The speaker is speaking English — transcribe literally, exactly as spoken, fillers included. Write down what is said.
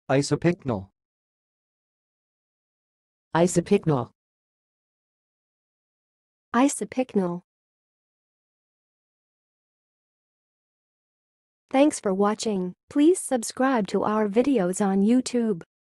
isopycnal, isopycnal, isopycnal. Thanks for watching. Please subscribe to our videos on YouTube.